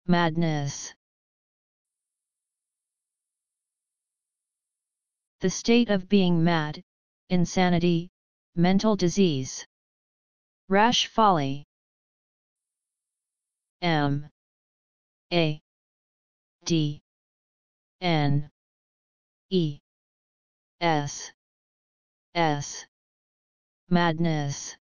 madness. The state of being mad, insanity, mental disease. Rash folly. M A D N E S. Madness.